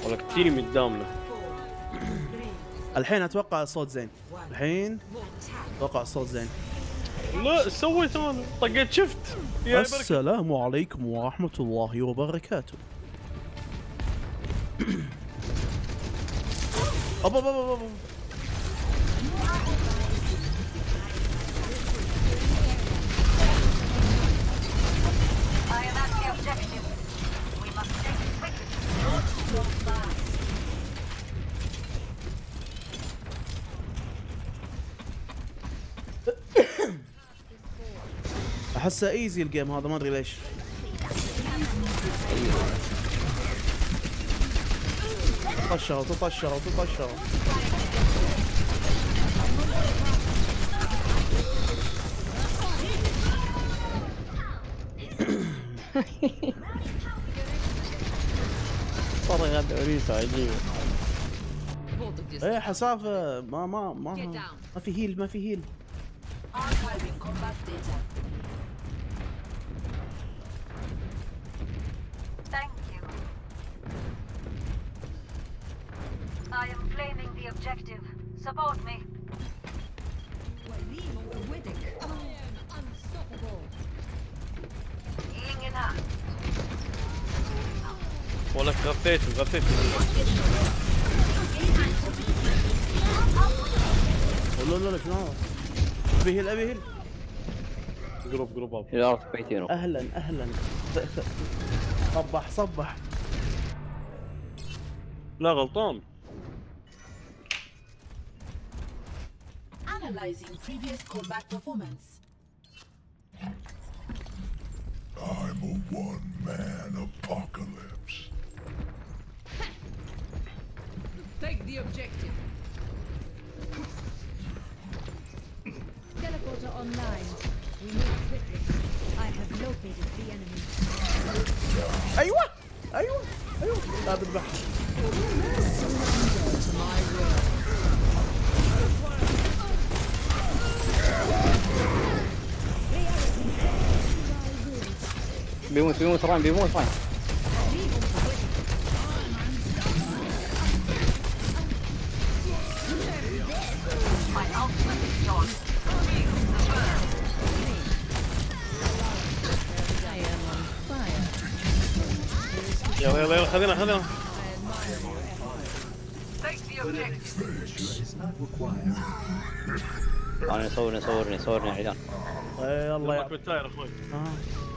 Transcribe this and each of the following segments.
ولك تيم قدامنا. الحين اتوقع الصوت زين. الحين اتوقع الصوت زين. لا سويت انا طقيت شفت. يا بركة. السلام عليكم ورحمة الله وبركاته. أبا أبا أبا أبا. احسه ايزي الجيم هذا، ما ادري ليش. تطشروا تطشروا تطشروا. صار غدا وريسة عجيبة. ايه حسافة ما في هيل، ما في هيل. Thank you. I am claiming the objective. Support me. Being enough. ولك غفيت. لا لا لا شنو؟ ابي هيل ابي هيل. قرب اب. الى ارض بيتينو. اهلا صبح. لا غلطان. Analyzing previous combat performance. I'm a one-man apocalypse. Take the objective. Teleporter online. We move quickly. I have located the enemy. ايوه لا تذبح. بيموت راين بيموت راين. يلا خذنا. انا صورني عيدان. اي الله يلا بالتاير اخوي. آه.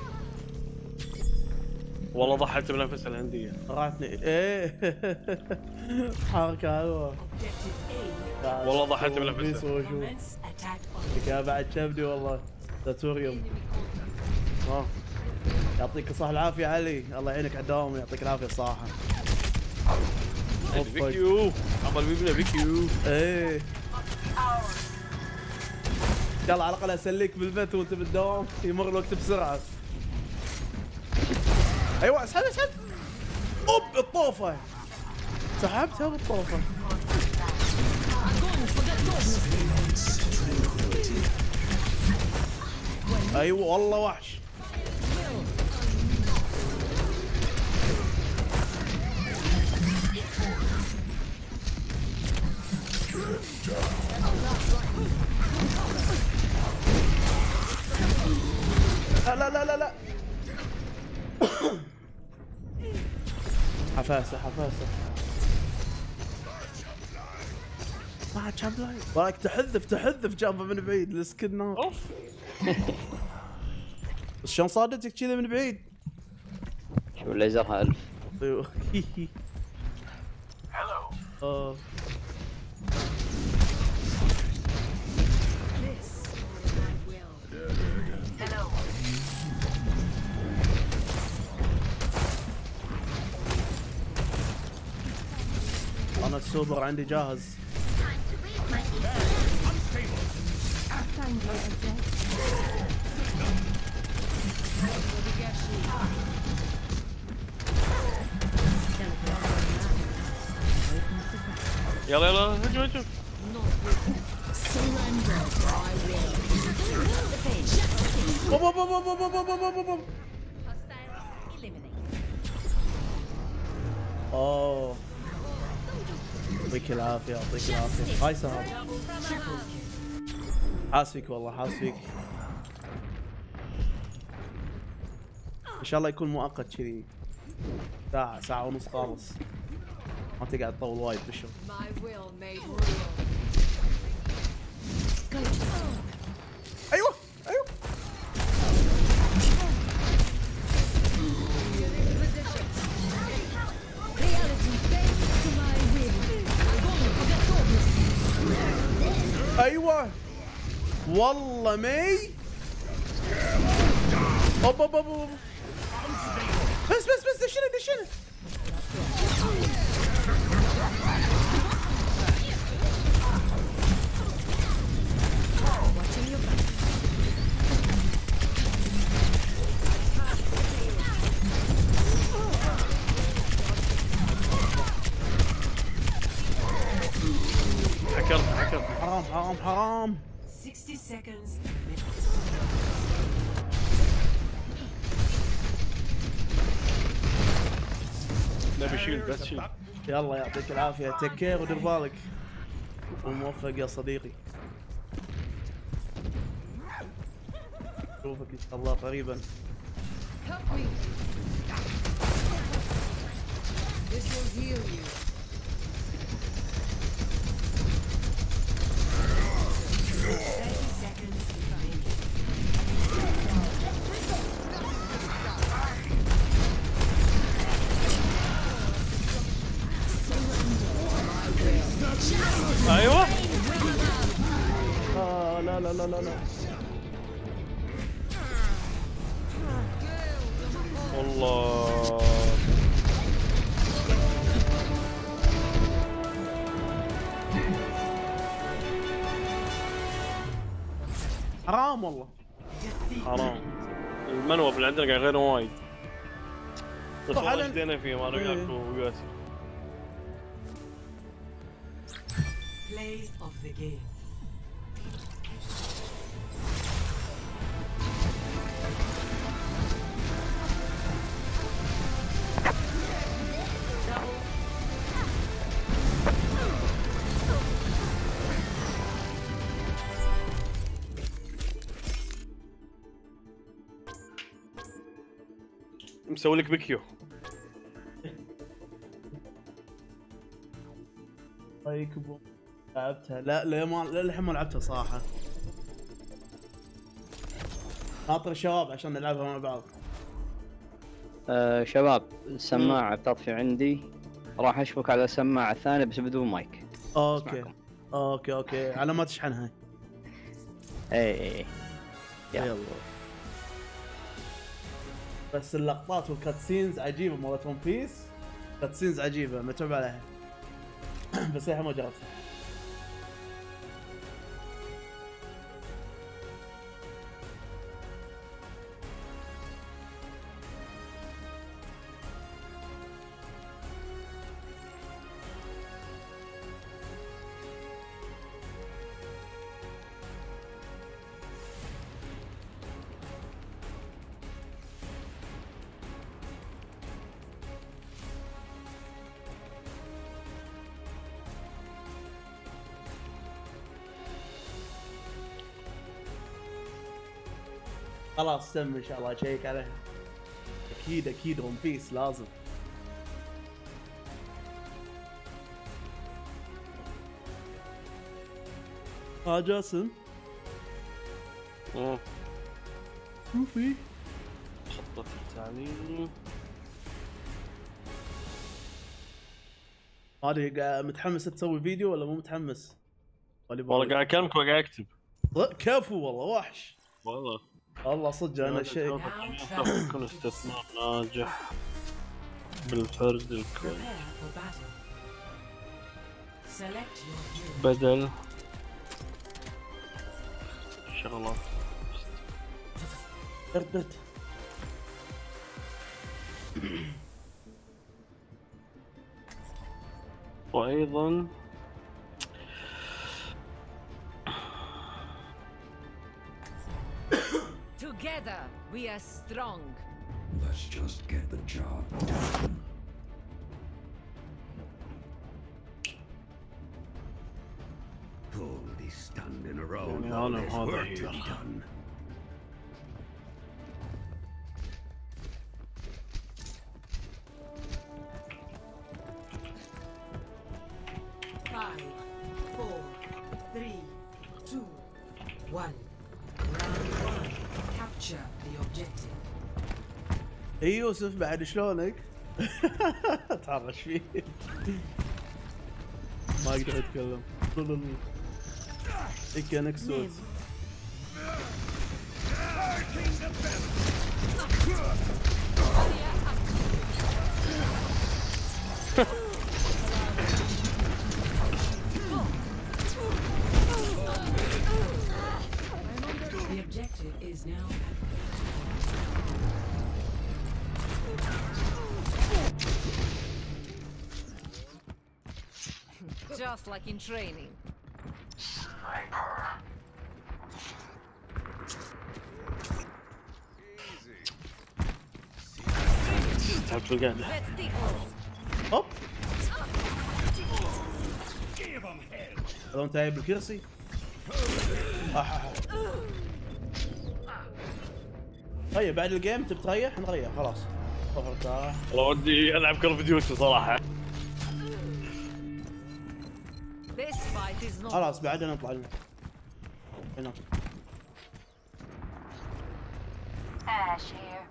والله ضحيت بنفس الهندية. راتني ايه. حركة حلوة. والله ضحيت بنفسها. يا بعد شبدي والله. ساتوريوم. يعطيك الصحة العافية علي، الله يعينك على الدوام ويعطيك العافية الصراحة. فيكيو عمل بيبنا فيكيو. ايه يلا على الاقل اسليك بالبيت وانت بالدوام، يمر الوقت بسرعة. ايوه اسحب اوب الطوفة، سحبتها بالطوفة. ايوه والله وحش. لا حفاسة ما عاد شاب لاين. رايك تحذف جنبه من بعيد السكن نار. اوف بس شلون صادتك كذا من بعيد؟ شوف الليزرها 1000. ايوه هلو. انا السوبر عندي جاهز. يلا هجم. اوه يعطيك العافيه يعطيك العافيه. هاي سهل. حاس فيك والله حاس فيك. ان شاء الله يكون مؤقت كذي ساعه ساعه ونص خالص، ما تقعد تطول وايد بالشغل. My will made real. ايوه ايوه Reality bends to my will. ايوه والله مي. اوب اوب اوب بس دشنا حكرت حرام 60 seconds. نبي شيل بس شيل. يلا يعطيك العافيه تيك كير ودير بالك وموفق يا صديقي. اشوفك ان شاء الله قريبا. Help me. This will heal you. ايوه لا والله حرام والله حرام. المنوب اللي عندنا قاعد غير وايد. بس طبعاً. والله اشتينا فيه ما إيه. رجعت وياسر. Play of the game. مسوي لك بكيو. يكبو لعبتها لا ما للحين ما لعبتها صراحه. ناطر الشباب عشان نلعبها مع بعض. شباب السماعة بتطفي عندي، راح اشبك على السماعة الثانية بس بدون مايك. اوكي اسمعكم. اوكي على ما تشحنها. اي يلا. يلا بس اللقطات والكاتسينز عجيبه مالت ون بيس. كاتسينز عجيبه متعوب عليها. بس الحين ما جربتها. خلاص تم ان شاء الله اشيك عليها. اكيد ون بيس لازم. جاسم شوفي خطة التعليم هذه متحمس تسوي فيديو ولا مو متحمس؟ والله قاعد اكلمك وقاعد اكتب. كفو والله وحش والله صدق انا شيء. كل استثمار ناجح بالفرد الكويس Prepare for battle. Select your hero. بدل شغلات. برد وايضا Together we are strong. Let's just get the job done. People be stunned in a row. يعني while أنا there's هذا work to be healer. done. Five, 4, 3, 2, 1. Round 1. Capture the objective. اي يوسف بعد شلونك؟ تحرش فيه ما اقدر اتكلم. هيك نكسوت. The objective is now Just like in training. تعب في القعدة. Let's tickle. هوب هذا انت جايب الكرسي. طيب بعد الجيم تبي تريح؟ نريح خلاص. روح ارتاح. والله ودي العب كول اوف ديوتي صراحة. This fight is not. خلاص بعدين نطلع لنا. هنا. Ash here.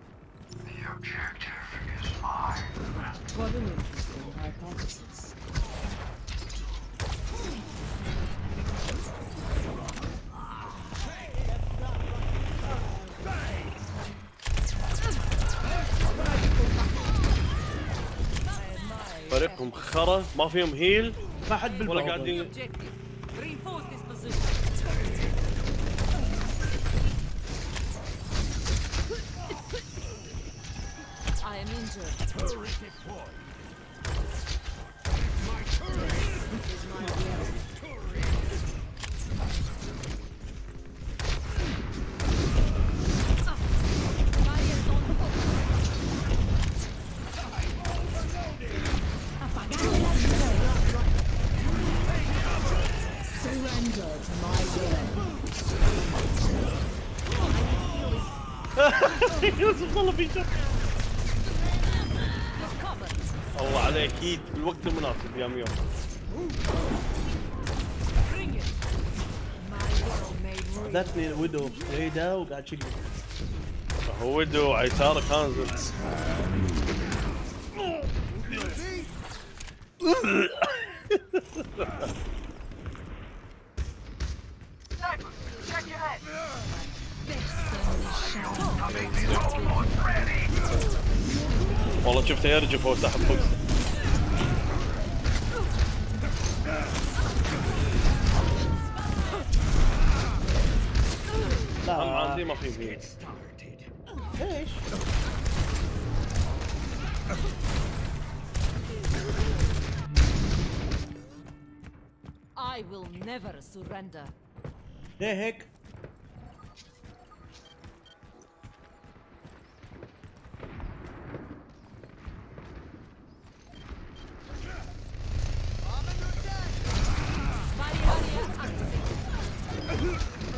got an interesting hypothesis. فريقهم خرا ما فيهم هيل ما حد ولا بالباور. قاعدين. Objective. Reinforce this position. I am injured. Fire's on hook. يوسف والله في شك. You're covered. الله عليك اكيد بالوقت المناسب يا ميو. Bring it. My world made room. ذاتني الويدو بعيدة وقاعد شقلي. هو ودو على يساره كان Check your head. والله شفته يرجف هو ساحب فوق. هم لا عندي ما في هيل. ليش؟ I will never surrender. ليه هيك؟ Barrier activated.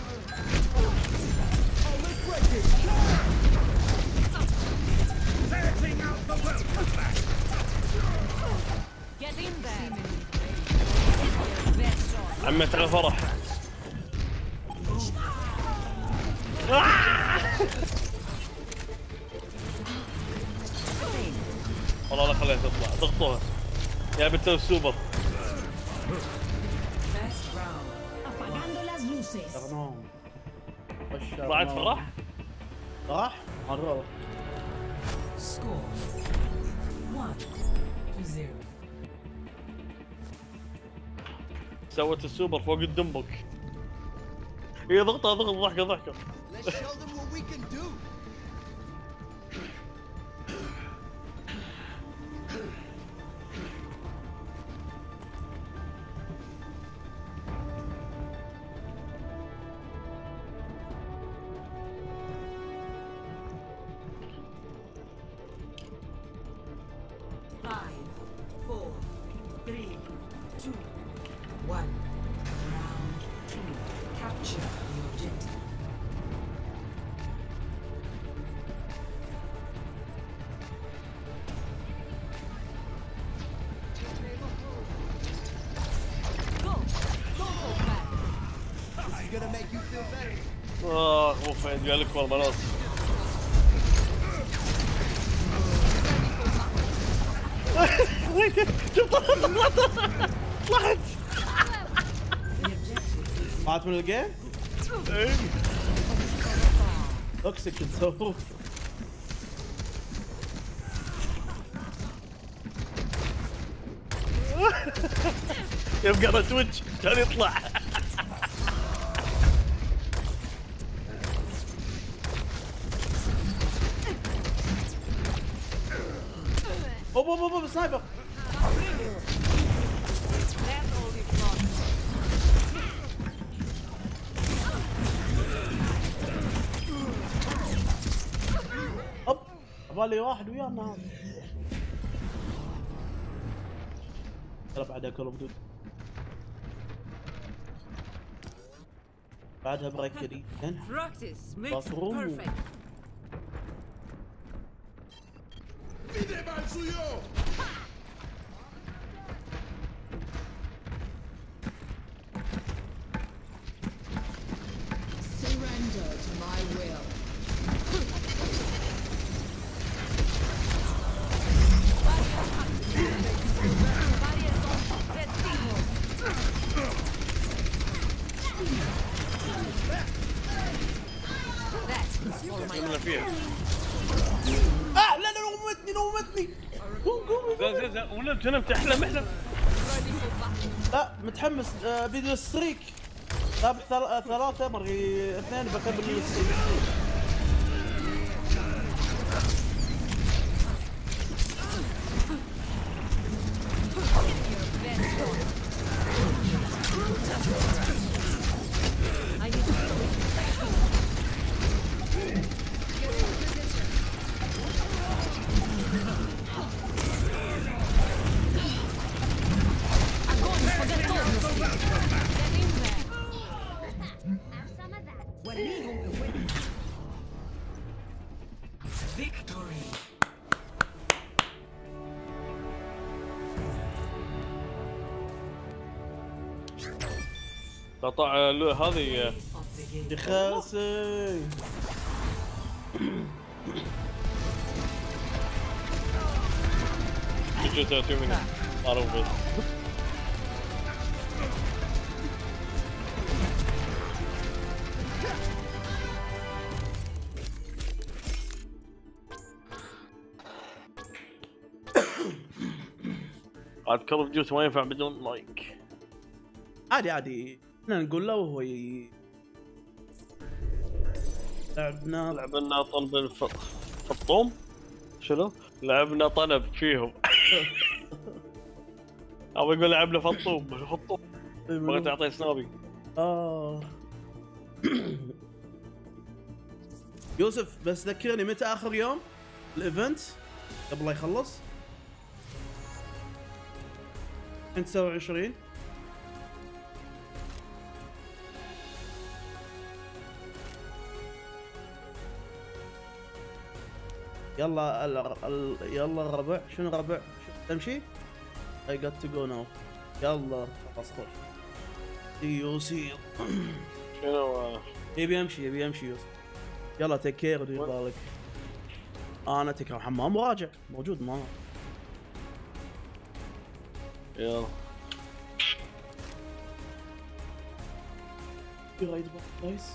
Get in there. Your best shot. عمت على فرح. والله لا خليها تطلع ضغطوها يا بتسوي السوبر. Best round. Apagando las luces. رنوم. طلعت فرح. راح؟ مرة. Score 1-0. سوت السوبر فوق الدمبك. هي ضغطها ضغط ضحكه ضحكه. Let's show them what we can do. Five, 4, 3, 2, 1. Round Capture the objective. This is gonna make you feel better. اوف عندي لك والله خلاص. شوف طلعت طلعت من الجيم؟ ايه توكسيك تسوي. يبقى على تويتش كان يطلع. اوب اوب اوب سنايبر. اوب ابالي واحد ويانا هذا. يلا بعدها كول اوف ديوتي. بعدها بريك كذي. Practice makes Bathroom. perfect. Surrender to my will. عملنا فيها. لا لا نومتني نومتني. قوم قوم. زين ولا انت نمت احلم احلم. لا متحمس فيديو الستريك. رابح ثلاثة مرة اثنين بكمل الستريك. Victory. قطع هذه Of the game. يا خاسي. جوجو 30 minutes معروف بس. عاد كول اوف ديوتي ما ينفع بدون مايك. عادي عادي احنا نقول له وهو لعبنا لعبنا طلب الفطوم. شنو؟ لعبنا طلب فيهم. او يقول لعبنا فطوم مش فطوم. بغيت اعطيه سنابي. يوسف بس ذكرني متى اخر يوم الايفنت قبل لا يخلص؟ 29. يلا يلا الربع. شنو الربع؟ تمشي؟ I got to go now. يلا خلاص خش. يوسف شنو؟ يبي يمشي يوسف. يلا تيك كير ودير بالك. انا تكره حمام وراجع موجود معاه. يلا رايد نايس.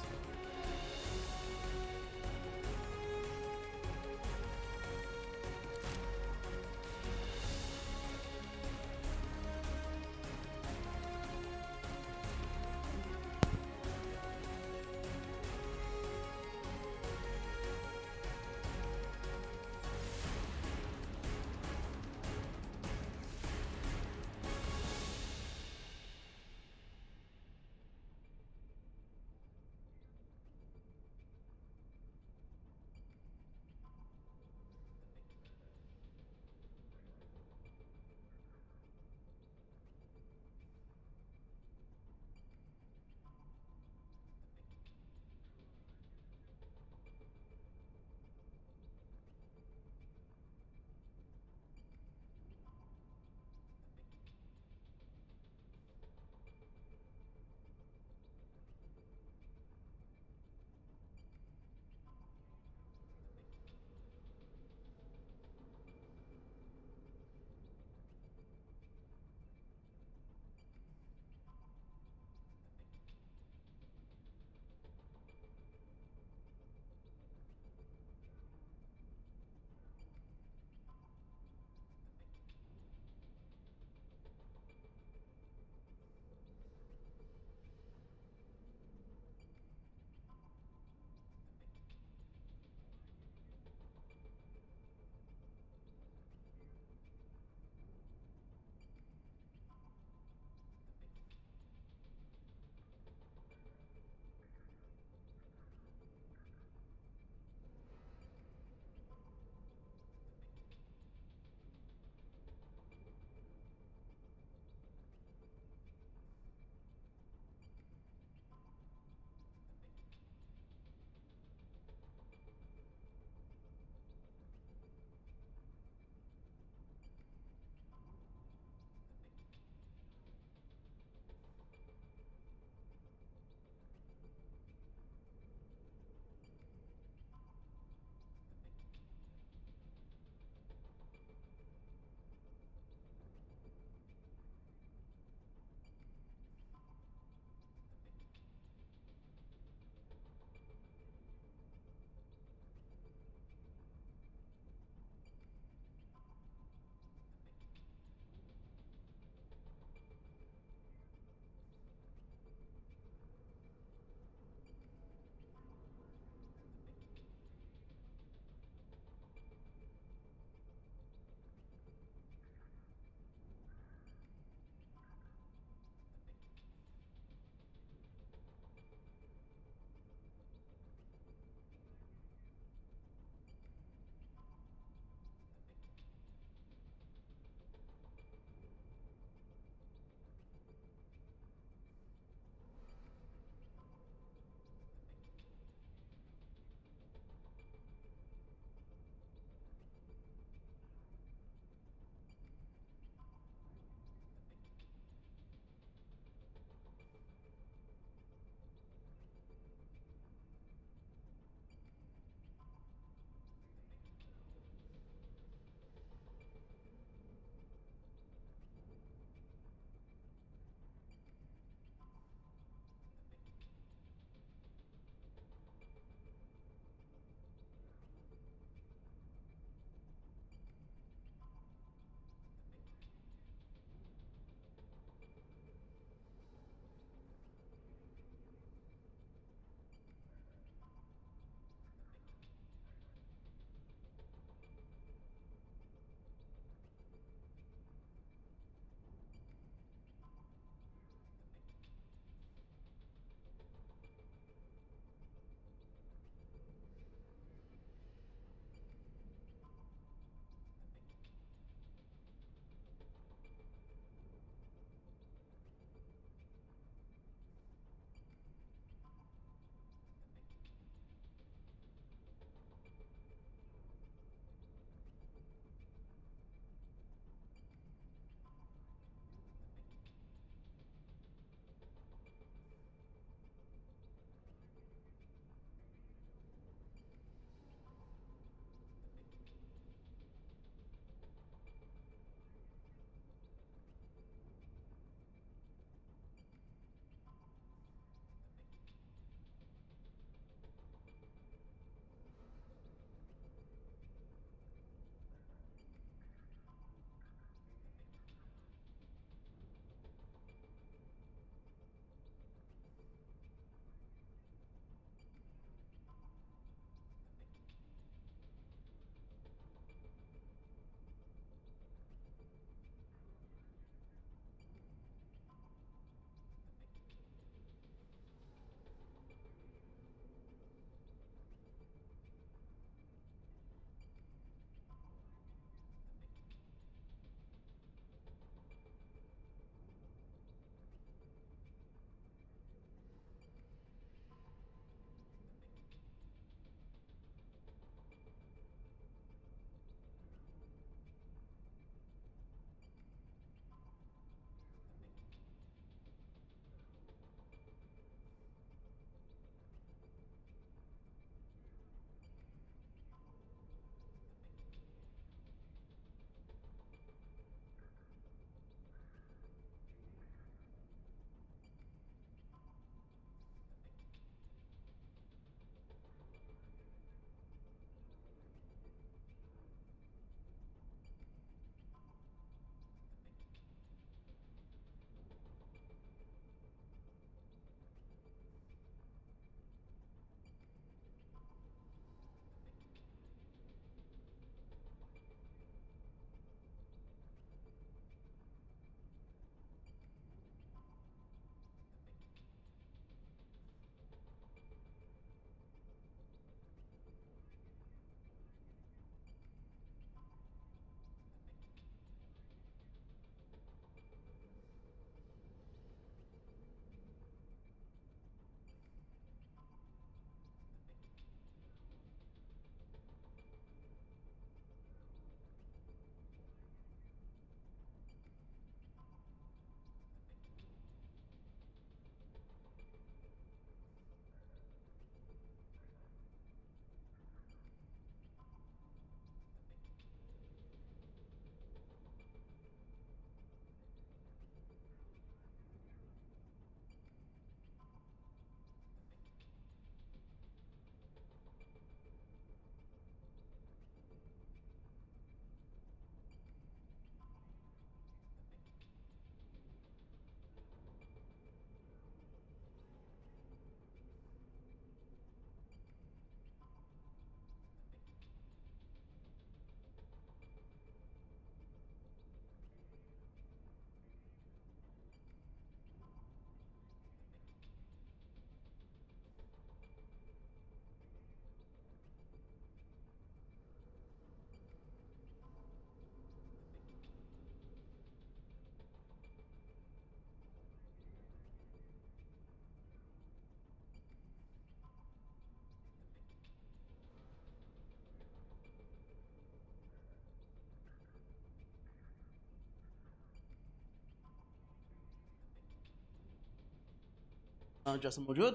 جاسم موجود؟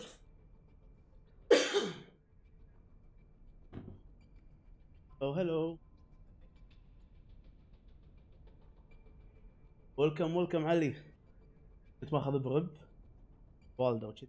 او هلو ويلكم علي. كنت ماخذ برب والده وكذي.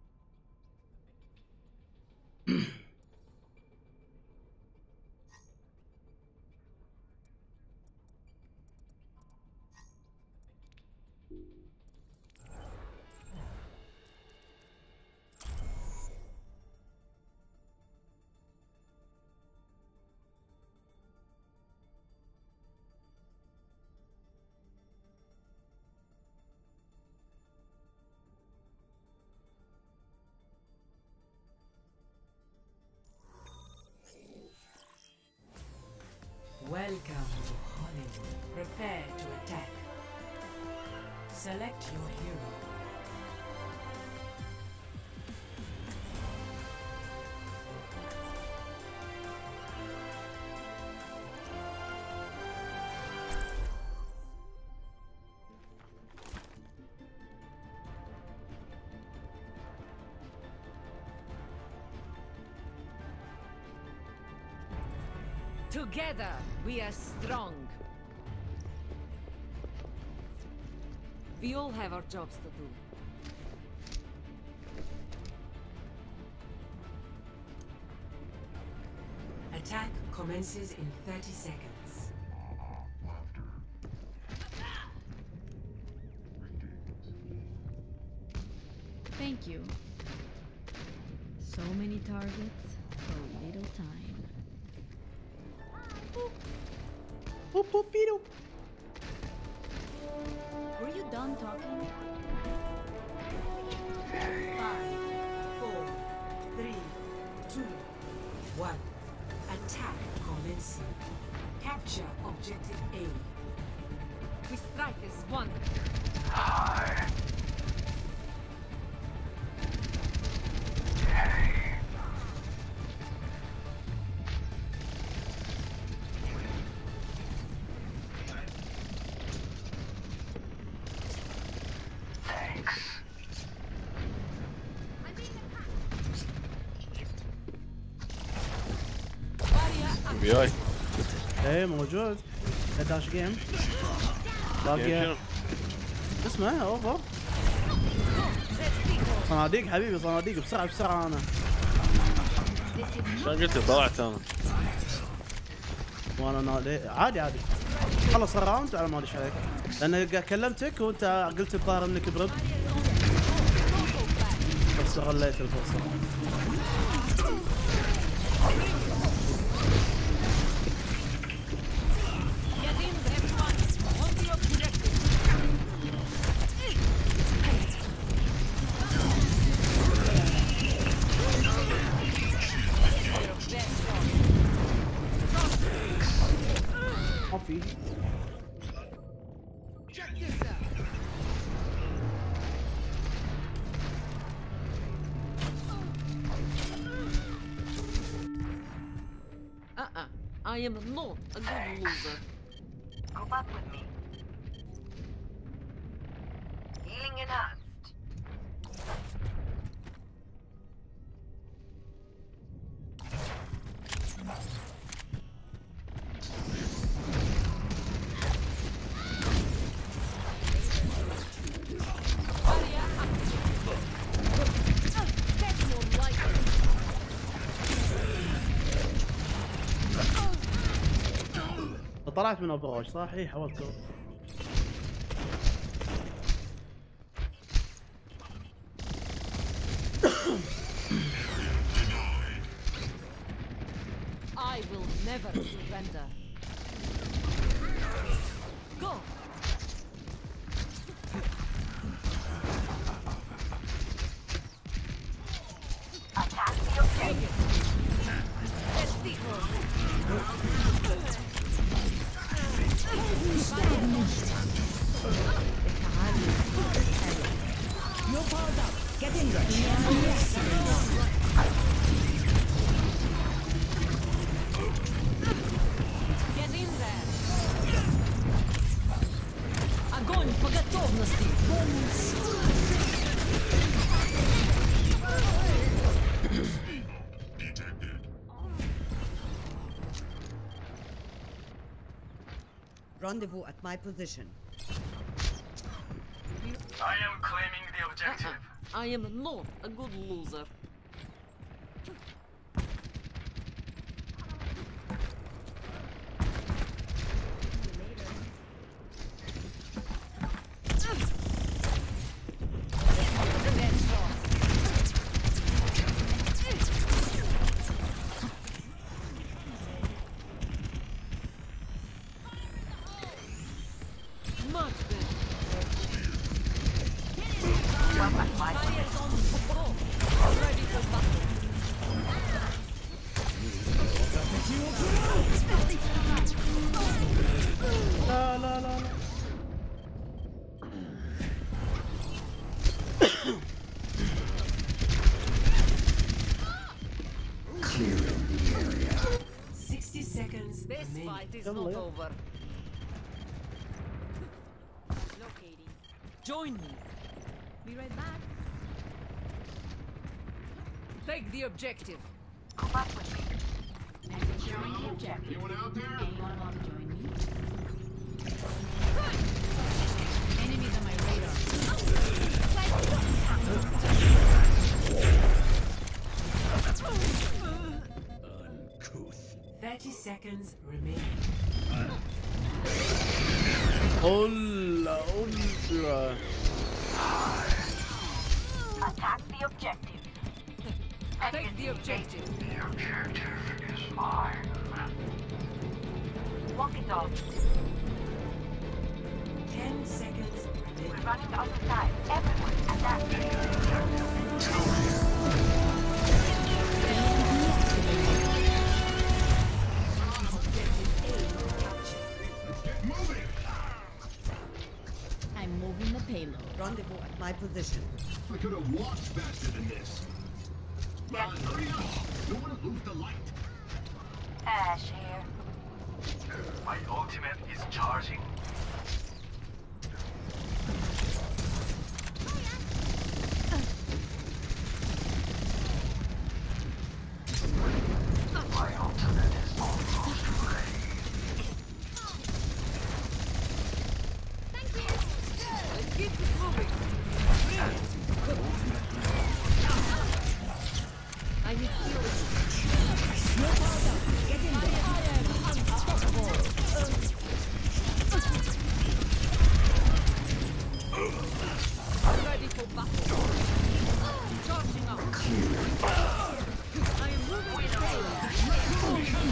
Welcome to Hollywood. Prepare to attack. Select your hero. Together, we are strong. We all have our jobs to do. Attack commences in 30 seconds. Thank you. So many targets, so little time. Boop boop beep. Were you done talking? 5, 4, 3, 2, 1. Attack commencing. Capture objective A. We strike as one. وياي ايه موجود. داش جيم باقي اسمه اوفر. صناديق حبيبي صناديق بسرعه انا. شلون قلت طلعت انا؟ وانا نادي عادي خلص الراوند على ما ادري عليك لان كلمتك وانت قلت الظاهر انك برب بس استغليت الفرصه. في I am not a good loser. Group up with me. Healing enhanced. طلعت من ابراج صح؟ اي حاولت. I will never surrender. Go! Attack the objective. Let's be close. You're powered up. Get in there. Get in there. Огонь по готовности. Rendezvous at my position. I am claiming the objective. I am not a good loser. Clearing the area. 60 seconds. This fight is not over. Locating. Join me. Be right back. Take the objective. Come back with me. And securing the objective. Anyone out there? Anyone want to join me? Enemies on my radar. Uncouth. 30 seconds remain. Hola, ultra. Attack the objective. Take the objective. The objective is mine. Walk it off. 10 seconds We're remaining. running out of time. Everyone, attack. I'm moving the payload. Rendezvous at my position. I could have walked faster than this. Hurry up! Don't want to lose the light. Ash here. My ultimate is charging. My ultimate is almost ready. Let's keep this moving. I need healing. Get in there. Ready for battle. Charging up. I am moving the payload.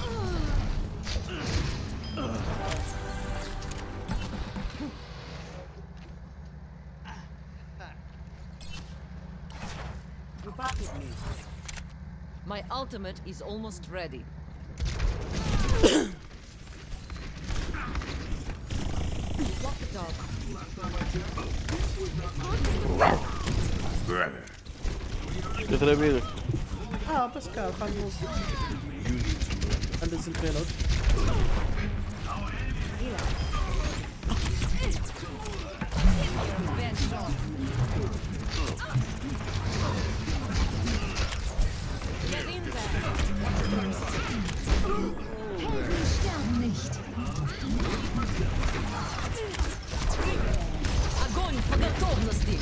You back with me. My ultimate is almost ready. Walk the dog. كثر بيدك. بس كان خلينا نوصل. انزل البيلود. Advanced shot. Get in there. Sterben nicht. Огонь по готовности.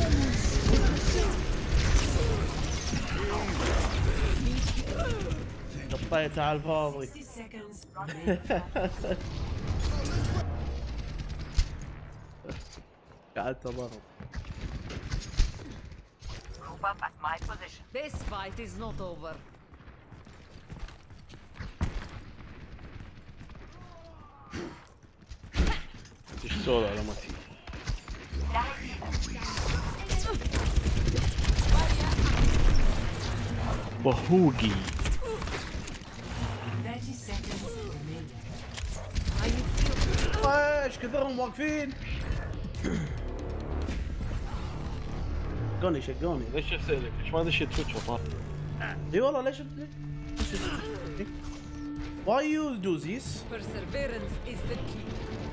قطيت على الفاضي. 60 seconds remaining. قعدت اضرب. Group up at my position. This fight is not over. تشتغل على ما فيه. بهوجي. 30 seconds remaining. I need healing. ايش كثرهم واقفين. شقوني شقوني. ليش اسالك؟ ليش ما دشيت تويتش وطار؟ اي والله ليش Why you do this? Perseverance is the key.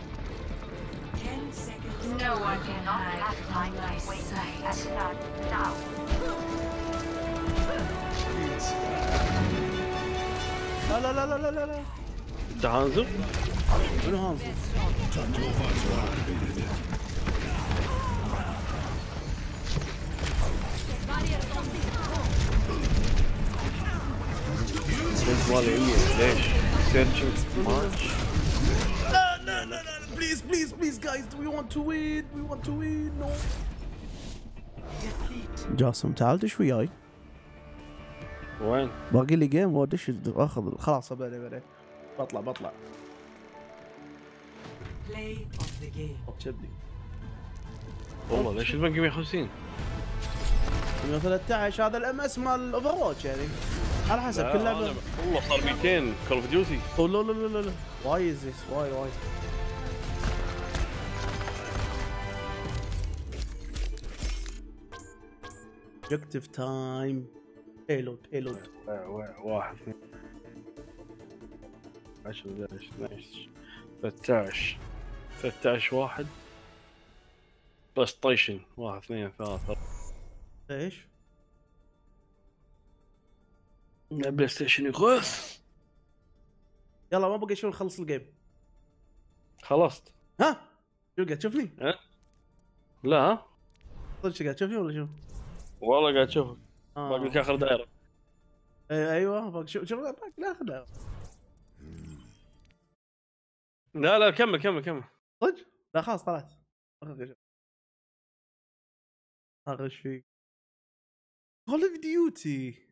10 seconds. No one can have time to wait. Attack now. لا لا لا لا لا لا ده هانزو منو هانزو؟ ليش؟ سيرشنج ماتش لا لا لا لا بليز بليز بليز جايز وي ونت تو وين وي ونت تو وين نو. جاسم تعال دش وياي. وين؟ باقي لي جيم ودش اخذ خلاص بلا بطلع Play of the game. كبدي والله ليش البنك 150؟ 113 هذا الام اس مال الاوفر واتش يعني على حسب كل لعبه. والله صار 200 كول اوف ديوتي. لا لا لا لا واي از ذس واي objective time payload واحد 10 11 12 13 واحد بس طيشن 1 2 3 ايش؟ بلاي ستيشن يغث. يلا ما بقى شو نخلص الجيم. خلصت. ها شو قاعد تشوفني؟ لا صدق قاعد تشوفني ولا شو؟ والله قاعد اشوفك. باقي لك اخر دائره. ايوه باقي شوف باقي اخر دائره. لا كمل صدق؟ لا خلاص طلعت. اغش فيك. كول اوف ديوتي